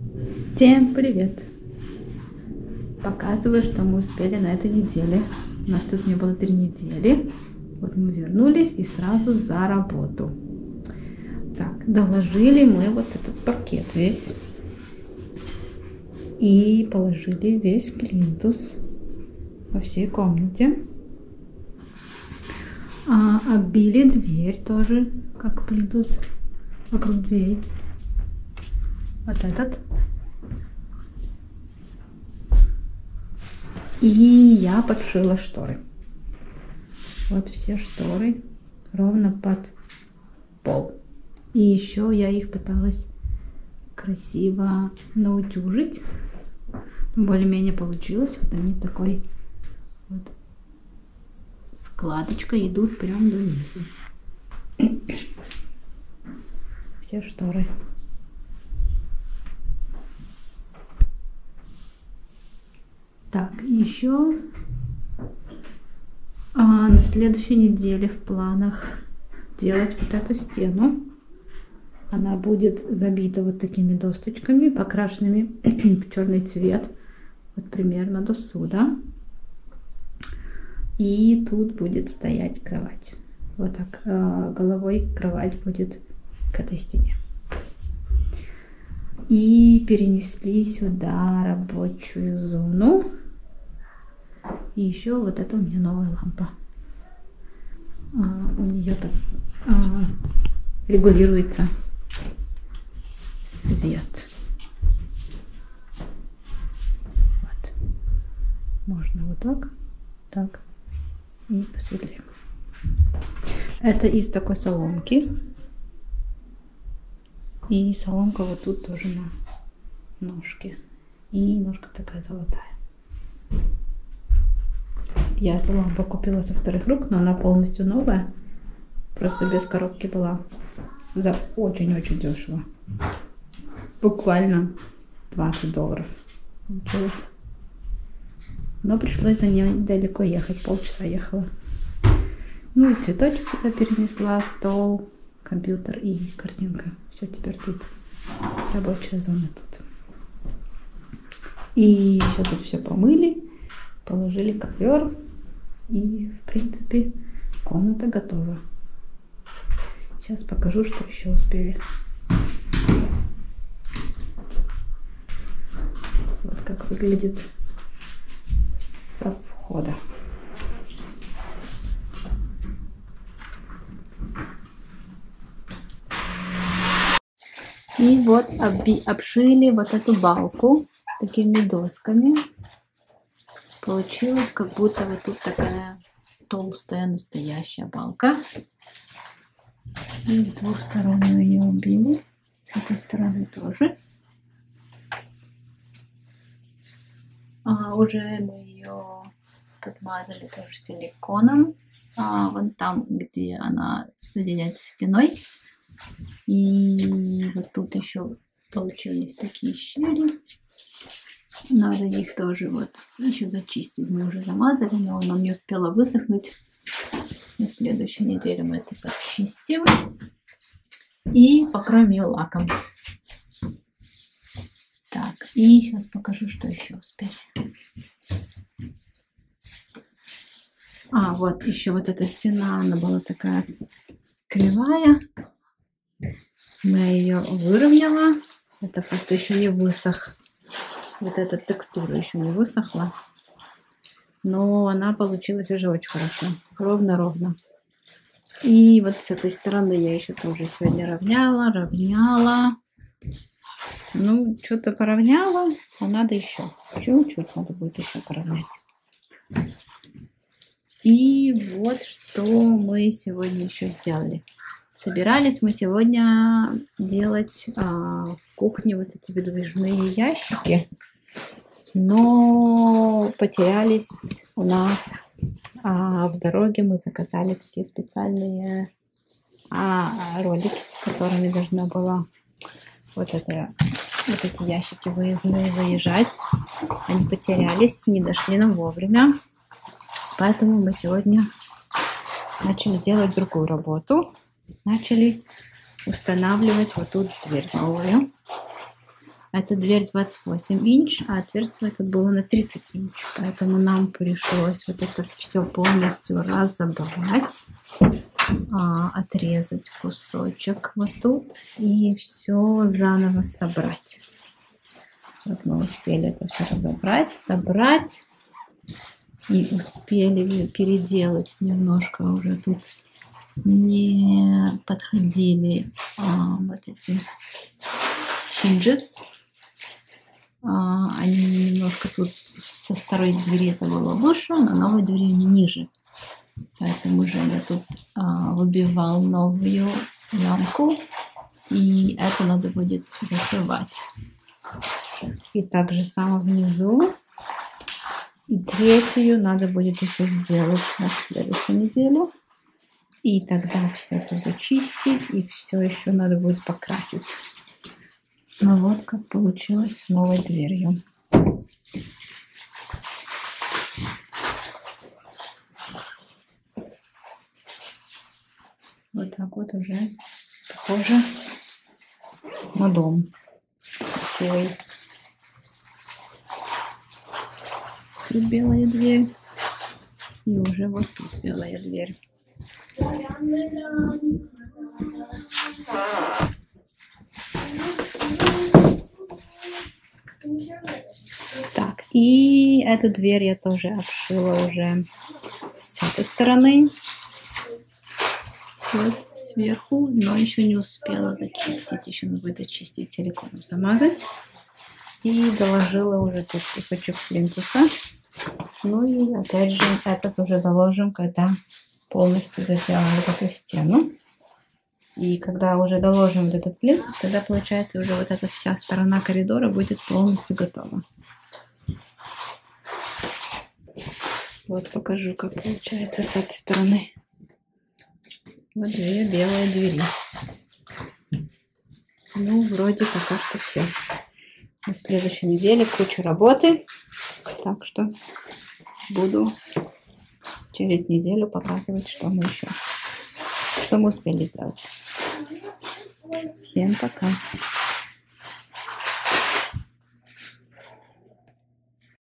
Всем привет! Показываю, что мы успели на этой неделе. У нас тут не было 3 недели. Вот мы вернулись и сразу за работу. Так, доложили мы вот этот паркет весь. И положили весь плинтус во всей комнате. Оббили дверь тоже, как плинтус вокруг дверей. Вот этот. И я подшила шторы. Вот все шторы ровно под пол. И еще я их пыталась красиво наутюжить. Более-менее получилось. Вот они такой вот складочкой идут прям до низу. Все шторы. Так, еще на следующей неделе в планах делать вот эту стену. Она будет забита вот такими досточками, покрашенными в черный цвет. Вот примерно до сюда. И тут будет стоять кровать. Вот так головой кровать будет к этой стене. И перенесли сюда рабочую зону. И еще вот это у меня новая лампа. У нее так регулируется свет. Вот. Можно вот так, так и посветлее. Это из такой соломки. И соломка вот тут тоже на ножке. И ножка такая золотая. Я эту лампу купила со вторых рук, но она полностью новая. Просто без коробки была. За очень-очень дешево. Буквально $20 получилось. Но пришлось за нее далеко ехать. Полчаса ехала. Ну и цветочек сюда перенесла, стол, компьютер и картинка. Все, теперь тут рабочая зона тут. И еще тут все помыли, положили ковер. И в принципе комната готова. Сейчас покажу, что еще успели. Вот как выглядит со входа. И вот обшили вот эту балку такими досками. Получилось, как будто вот тут такая толстая настоящая балка. И с двух сторон мы ее убили. С этой стороны тоже. Уже мы ее подмазали тоже силиконом. Вон там, где она соединяется с стеной. И вот тут еще получились такие щели. Надо их тоже вот еще зачистить. Мы уже замазали, но нам не успела высохнуть. На следующей неделе мы это почистим. И покроем ее лаком. Так, и сейчас покажу, что еще успели. Вот еще вот эта стена, она была такая кривая. Мы ее выровняла. Это просто еще не высох. Вот эта текстура еще не высохла. Но она получилась уже очень хорошо. Ровно-ровно. И вот с этой стороны я еще тоже сегодня равняла. Ну, что-то поравняла. А надо еще. Чуть-чуть надо будет еще поравнять. И вот что мы сегодня еще сделали. Собирались мы сегодня делать в кухне вот эти выдвижные ящики, но потерялись у нас в дороге. Мы заказали такие специальные ролики, которыми должна была вот эти ящики выездные выезжать. Они потерялись, не дошли нам вовремя, поэтому мы сегодня начали делать другую работу. Начали устанавливать вот тут дверь новую. Эта дверь 28 инч, а отверстие тут было на 30 инч. Поэтому нам пришлось вот это все полностью разобрать, отрезать кусочек вот тут и все заново собрать. Вот мы успели это все разобрать, собрать и успели переделать немножко уже тут. Не подходили вот эти hinges. Они немножко тут со старой двери это было выше, на новой двери они ниже. Поэтому Женя тут выбивал новую лямку, и это надо будет зашивать. И также само внизу. И третью надо будет еще сделать на следующей неделе. И тогда все это зачистить, и все еще надо будет покрасить. Ну вот как получилось с новой дверью. Вот так вот уже похоже на дом. Красивый. Тут белая дверь. И уже вот тут белая дверь. Так, и эту дверь я тоже обшила уже с этой стороны. Вот сверху, но еще не успела зачистить. Еще надо будет зачистить, силиконом замазать. И доложила уже тут кусочек плинтуса. Ну и опять же этот уже доложим, когда полностью сделаем вот эту стену. И когда уже доложим вот этот плинтус, тогда получается уже вот эта вся сторона коридора будет полностью готова. Вот покажу, как получается с этой стороны. Вот две белые двери. Ну, вроде пока что все. На следующей неделе куча работы. Так что буду через неделю показывать, что мы успели сделать. Всем пока.